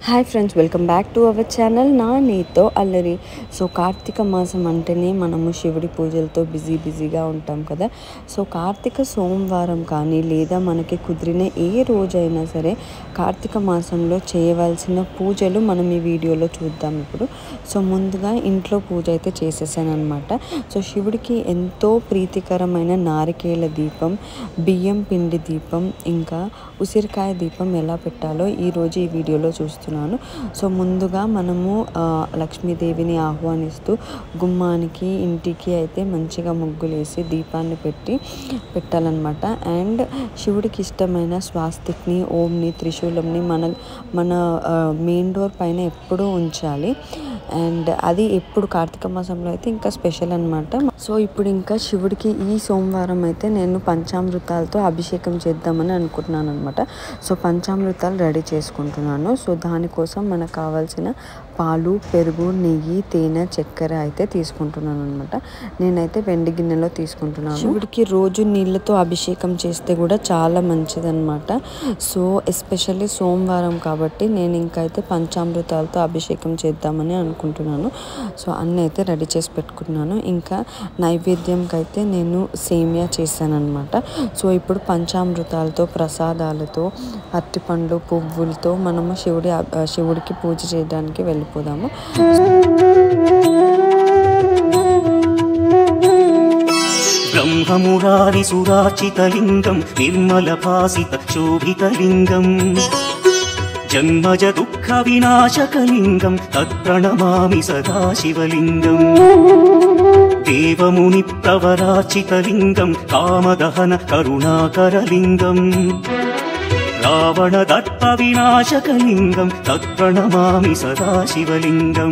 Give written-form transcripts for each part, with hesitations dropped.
Hi friends, welcome back to our channel నా నీతో అల్లరి. సో కార్తీక మాసం అంటేనే మనము శివుడి పూజలతో బిజీగా ఉంటాం కదా. సో కార్తీక సోమవారం కానీ లేదా మనకి కుదిరిన ఏ రోజైనా సరే కార్తీక మాసంలో చేయవలసిన పూజలు మనం ఈ వీడియోలో చూద్దాం ఇప్పుడు. సో ముందుగా ఇంట్లో పూజ అయితే చేసేసాను అనమాట. సో శివుడికి ఎంతో ప్రీతికరమైన నారికేల దీపం, బియ్యం పిండి దీపం, ఇంకా ఉసిరికాయ దీపం ఎలా పెట్టాలో ఈరోజు ఈ వీడియోలో చూస్తున్నాను. సో ముందుగా మనము లక్ష్మీదేవిని ఆహ్వానిస్తూ గుమ్మానికి ఇంటికి అయితే మంచిగా ముగ్గులేసి దీపాన్ని పెట్టాలన్నమాట. అండ్ శివుడికి ఇష్టమైన స్వాస్తిక్ని, ఓంని, త్రిశూలంని మన మెయిన్ డోర్ పైన ఎప్పుడూ ఉంచాలి. అండ్ అది ఎప్పుడు కార్తీక మాసంలో అయితే ఇంకా స్పెషల్ అనమాట. సో ఇప్పుడు ఇంకా శివుడికి ఈ సోమవారం అయితే నేను పంచామృతాలతో అభిషేకం చేద్దామని అనుకుంటున్నాను అనమాట. సో పంచామృతాలు రెడీ చేసుకుంటున్నాను. సో దానికోసం మనకు కావాల్సిన పాలు, పెరుగు, నెయ్యి, తేనె, చక్కెర అయితే తీసుకుంటున్నాను అనమాట. నేనైతే వెండి గిన్నెలో తీసుకుంటున్నాను. శివుడికి రోజు నీళ్ళతో అభిషేకం చేస్తే కూడా చాలా మంచిదన్నమాట. సో ఎస్పెషల్లీ సోమవారం కాబట్టి నేను ఇంకా అయితే పంచామృతాలతో అభిషేకం చేద్దామని అనుకుంటున్నాను. సో అన్నీ అయితే రెడీ చేసి పెట్టుకున్నాను. ఇంకా నైవేద్యంకి అయితే నేను సేమియా చేశాను అనమాట. సో ఇప్పుడు పంచామృతాలతో, ప్రసాదాలతో, అరటిపండ్లు, పువ్వులతో మనము శివుడికి పూజ చేయడానికి వెళ్ళిపోదాము. బ్రహ్మమురారి సురాచితలింగం, నిర్మల భాసిత శోభితలింగం, జన్మజ దుఃఖ వినాశకలింగం, తత్ప్రణమామి సదాశివలింగం. దేవముని ప్రవరాచితలింగం, కామదహన కరుణాకరలింగం, రావణ దర్ప వినాశకలింగం, తత్ప్రణమామి సదాశివలింగం.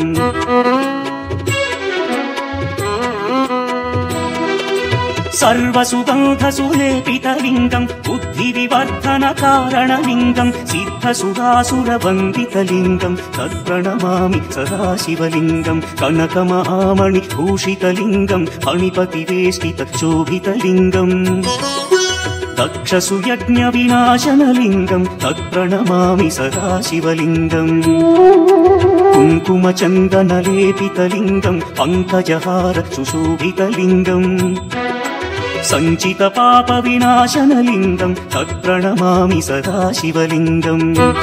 సర్వసుగంధసులేపితలింగం, బుద్ధి వివర్ధన కారణలింగం, సిద్ధసురాసురవందితలింగం, తత్ప్రణమామి సదాశివలింగం. కనకమహామణి భూషితలింగం, ఫణిపతి వేష్టిత శోభితలింగం, దక్షసుయజ్ఞ వినాశనలింగం, తత్ప్రణమామి సదాశివలింగం. కుంకుమ చందనలేపితలింగం, పంకజహార సుశోభితలింగం, సంచిత పాప వినాశనలింగం, తత్ప్రణమామి సదాశివలింగం.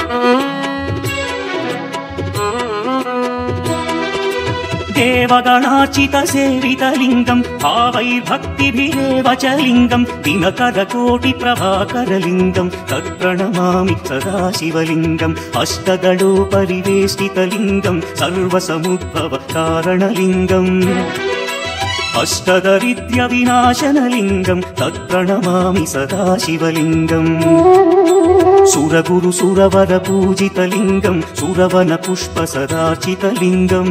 దేవగణార్చిత సేవితలింగం, భావైర్భక్తిభిరేవ చ లింగం, దినకరకోటి ప్రభాకరలింగం, తత్ప్రణమామి సదాశివలింగం. అష్టదళోపరివేష్టితలింగం, సర్వసముద్భవ కారణలింగం, అష్టదరిద్ర్య వినాశనలింగం, తత్ప్రణమామి సదాశివలింగం. సురగురు సురవర పూజితలింగం, సురవన పుష్ప సదార్చితలింగం,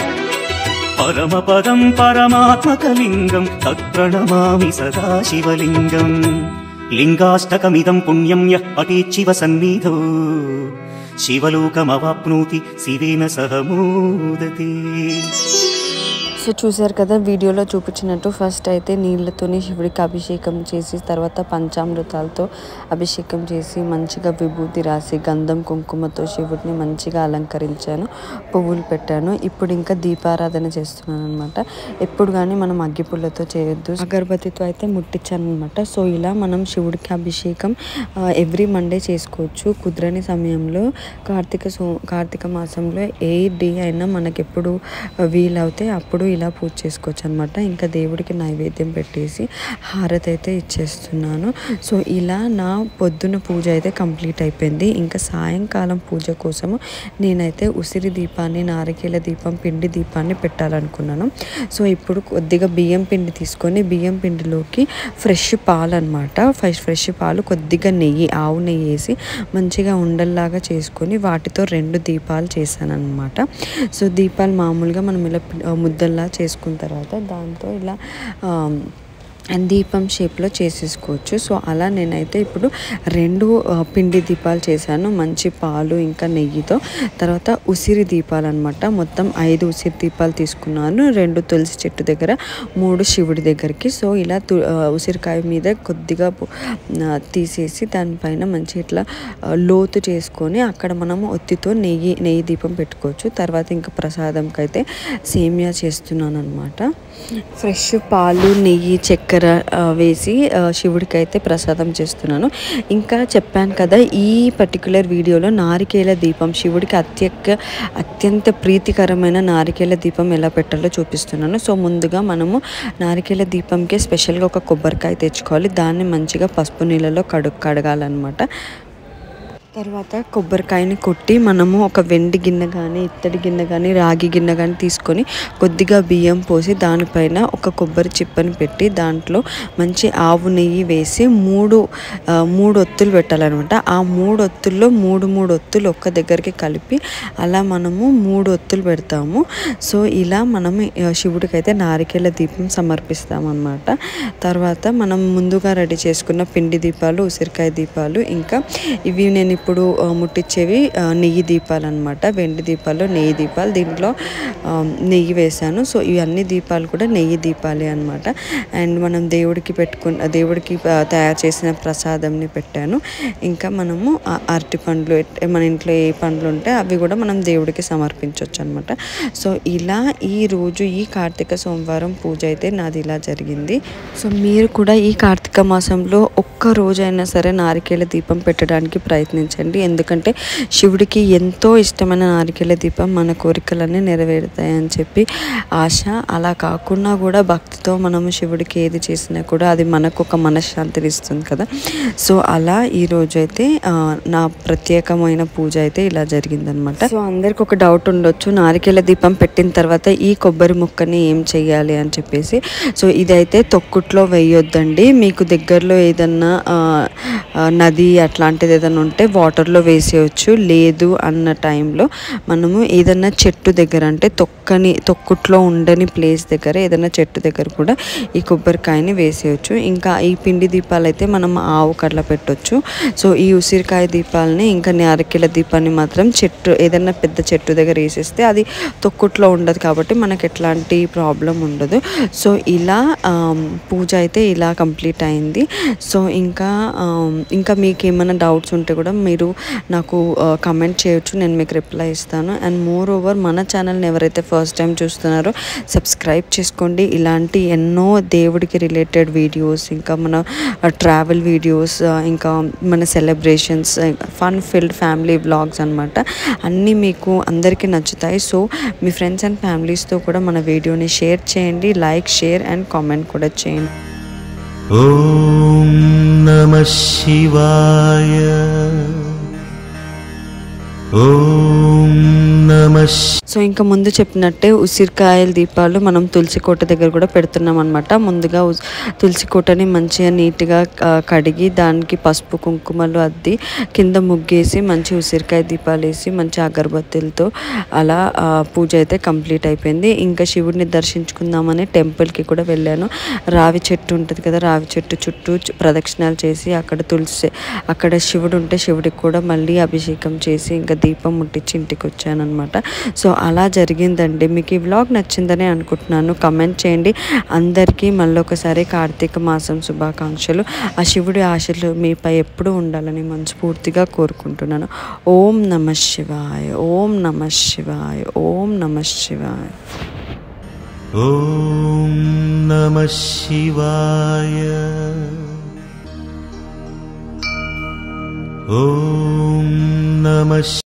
పరమపదం పరమాత్మకలింగం, తత్ప్రణమామి సదాశివలింగం. లింగాష్టకమిదం పుణ్యం యః పఠేత్ శివ సన్నిధౌ, శివలోకమవాప్నోతి శివేన సహ మోదతే. సో చూసారు కదా, వీడియోలో చూపించినట్టు ఫస్ట్ అయితే నీళ్ళతోని శివుడికి అభిషేకం చేసి తర్వాత పంచామృతాలతో అభిషేకం చేసి మంచిగా విభూతి రాసి గంధం కుంకుమతో శివుడిని మంచిగా అలంకరించాను, పువ్వులు పెట్టాను. ఇప్పుడు ఇంకా దీపారాధన చేస్తున్నాను అనమాట. ఎప్పుడు కానీ మనం అగ్గిపుల్లతో చేయొద్దు, అగరబత్తితో అయితే ముట్టించాను అనమాట. సో ఇలా మనం శివుడికి అభిషేకం ఎవ్రీ మండే చేసుకోవచ్చు. కుదరని సమయంలో కార్తీక మాసంలో ఏ డే అయినా మనకి ఎప్పుడు వీలవుతే అప్పుడు ఇలా పూజ చేసుకోవచ్చు అనమాట. ఇంకా దేవుడికి నైవేద్యం పెట్టేసి హారతి అయితే ఇచ్చేస్తున్నాను. సో ఇలా నా పొద్దున పూజ అయితే కంప్లీట్ అయిపోయింది. ఇంకా సాయంకాలం పూజ కోసము నేనైతే ఉసిరి దీపాన్ని, నారికేల దీపం, పిండి దీపాన్ని పెట్టాలనుకున్నాను. సో ఇప్పుడు కొద్దిగా బియ్యం పిండి తీసుకొని బియ్యం పిండిలోకి ఫ్రెష్ పాలు అనమాట, ఫ్రెష్ పాలు, కొద్దిగా నెయ్యి, ఆవు నెయ్యి వేసి మంచిగా ఉండల్లాగా చేసుకొని వాటితో 2 దీపాలు చేశాను అనమాట. సో దీపాలు మామూలుగా మనం ఇలా ముద్దల్లా చేసుకున్న తర్వాత దాంతో ఇలా దీపం షేప్లో చేసేసుకోవచ్చు. సో అలా నేనైతే ఇప్పుడు 2 పిండి దీపాలు చేశాను, మంచి పాలు ఇంకా నెయ్యితో. తర్వాత ఉసిరి దీపాలు అనమాట, మొత్తం 5 ఉసిరి దీపాలు తీసుకున్నాను, 2 తులసి చెట్టు దగ్గర, 3 శివుడి దగ్గరికి. సో ఇలా ఉసిరికాయ మీద కొద్దిగా తీసేసి దానిపైన మంచి ఇట్లా లోతు చేసుకొని అక్కడ మనము ఒత్తితో నెయ్యి దీపం పెట్టుకోవచ్చు. తర్వాత ఇంకా ప్రసాదంకి అయితే సేమియా చేస్తున్నాను అనమాట. ఫ్రెష్ పాలు, నెయ్యి, చక్కెర వేసి శివుడికి అయితే ప్రసాదం చేస్తున్నాను. ఇంకా చెప్పాను కదా, ఈ పర్టికులర్ వీడియోలో నారికేల దీపం, శివుడికి అత్యంత ప్రీతికరమైన నారికేల దీపం ఎలా పెట్టాలో చూపిస్తున్నాను. సో ముందుగా మనము నారికేల దీపంకి స్పెషల్గా ఒక కొబ్బరికాయ తెచ్చుకోవాలి, దాన్ని మంచిగా పసుపు నీళ్ళలో కడగాలన్నమాట. తర్వాత కొబ్బరికాయని కొట్టి మనము ఒక వెండి గిన్నె కానీ, ఇత్తడి గిన్నె కానీ, రాగి గిన్నె కానీ తీసుకొని కొద్దిగా బియ్యం పోసి దానిపైన ఒక కొబ్బరి చిప్పని పెట్టి దాంట్లో మంచి ఆవు నెయ్యి వేసి 3 ఒత్తులు పెట్టాలన్నమాట. ఆ 3 ఒత్తుల్లో 3 ఒత్తులు ఒక్క దగ్గరికి కలిపి అలా మనము 3 ఒత్తులు పెడతాము. సో ఇలా మనము శివుడికి అయితే నారికేల దీపం సమర్పిస్తామన్నమాట. తర్వాత మనం ముందుగా రెడీ చేసుకున్న పిండి దీపాలు, ఉసిరికాయ దీపాలు, ఇంకా ఇవి నేను ఇప్పుడు ముట్టించేవి నెయ్యి దీపాలు అనమాట. వెండి దీపాలు, నెయ్యి దీపాలు, దీంట్లో నెయ్యి వేసాను. సో ఈ అన్ని దీపాలు కూడా నెయ్యి దీపాలే అనమాట. అండ్ మనం దేవుడికి తయారు చేసిన ప్రసాదంని పెట్టాను. ఇంకా మనము అరటి పండ్లు, మన ఇంట్లో ఏ పండ్లు ఉంటే అవి కూడా మనం దేవుడికి సమర్పించవచ్చు అనమాట. సో ఇలా ఈరోజు ఈ కార్తీక సోమవారం పూజ అయితే నాది ఇలా జరిగింది. సో మీరు కూడా ఈ కార్తీక మాసంలో ఒక్క రోజైనా సరే నారికేల దీపం పెట్టడానికి ప్రయత్నించండి. ఎందుకంటే శివుడికి ఎంతో ఇష్టమైన నారికేల దీపం మన కోరికలన్నీ నెరవేరుతాయని చెప్పి ఆశ. అలా కాకుండా కూడా భక్తితో మనము శివుడికి ఏది చేసినా కూడా అది మనకు ఒక మనశ్శాంతిని ఇస్తుంది కదా. సో అలా ఈరోజు అయితే నా ప్రత్యేకమైన పూజ అయితే ఇలా జరిగిందనమాట. సో అందరికి ఒక డౌట్ ఉండొచ్చు, నారికేల దీపం పెట్టిన తర్వాత ఈ కొబ్బరి ముక్కని ఏం చెయ్యాలి అని చెప్పేసి. సో ఇదైతే తొక్కుట్లో వేయొద్దండి. మీకు దగ్గరలో ఏదన్నా నది అట్లాంటిది ఏదైనా ఉంటే వాటర్లో వేసేయచ్చు. లేదు అన్న టైంలో మనము ఏదైనా చెట్టు దగ్గర, అంటే తొక్కుట్లో ఉండని ప్లేస్ దగ్గర, ఏదైనా చెట్టు దగ్గర కూడా ఈ కొబ్బరికాయని వేసేయచ్చు. ఇంకా ఈ పిండి దీపాలు అయితే మనం ఆవు కట్ల పెట్టవచ్చు. సో ఈ ఉసిరికాయ దీపాలని ఇంకా నారికేల దీపాన్ని మాత్రం ఏదైనా పెద్ద చెట్టు దగ్గర వేసేస్తే అది తొక్కుట్లో ఉండదు కాబట్టి మనకు ఎట్లాంటి ప్రాబ్లం ఉండదు. సో ఇలా పూజ అయితే ఇలా కంప్లీట్ అయింది. సో ఇంకా మీకు ఏమైనా డౌట్స్ ఉంటే కూడా మీరు నాకు కమెంట్ చేయొచ్చు, నేను మీకు రిప్లై ఇస్తాను. అండ్ మోర్ ఓవర్ మన ఛానల్ని ఎవరైతే ఫస్ట్ టైం చూస్తున్నారో సబ్స్క్రైబ్ చేసుకోండి. ఇలాంటి ఎన్నో దేవుడికి రిలేటెడ్ వీడియోస్, ఇంకా మన ట్రావెల్ వీడియోస్, ఇంకా మన celebrations, fun filled family vlogs అనమాట, అన్నీ మీకు అందరికీ నచ్చుతాయి. సో మీ ఫ్రెండ్స్ అండ్ ఫ్యామిలీస్తో కూడా మన వీడియోని షేర్ చేయండి, లైక్, షేర్ అండ్ కామెంట్ కూడా చేయండి. ఓం నమః శివాయ. ఓం నమః. సో ఇంకా ముందు చెప్పినట్టే ఉసిరికాయల దీపాలు మనం తులసి కోట దగ్గర కూడా పెడుతున్నాం అనమాట. ముందుగా తులసి కోటని మంచిగా నీట్గా కడిగి దానికి పసుపు కుంకుమలు అద్ది కింద ముగ్గేసి మంచి ఉసిరికాయ దీపాలు వేసి మంచి అగరబత్తులతో అలా పూజ అయితే కంప్లీట్ అయిపోయింది. ఇంకా శివుడిని దర్శించుకుందామని టెంపుల్కి కూడా వెళ్ళాను. రావి చెట్టు ఉంటుంది కదా, రావి చెట్టు చుట్టూ ప్రదక్షిణాలు చేసి అక్కడ శివుడు ఉంటే శివుడికి కూడా మళ్ళీ అభిషేకం చేసి ఇంకా దీపం ముట్టించి ఇంటికి వచ్చాను అనమాట. సో అలా జరిగిందండి. మీకు ఈ వ్లాగ్ నచ్చిందని అనుకుంటున్నాను. కమెంట్ చేయండి. అందరికీ మళ్ళీ ఒకసారి కార్తీక మాసం శుభాకాంక్షలు. ఆ శివుడి ఆశలు మీపై ఎప్పుడూ ఉండాలని మనస్ఫూర్తిగా కోరుకుంటున్నాను. ఓం నమః శివాయ, ఓం నమః శివాయ, ఓం నమః శివాయ. ఓం నమః శివాయ. ఓం నమః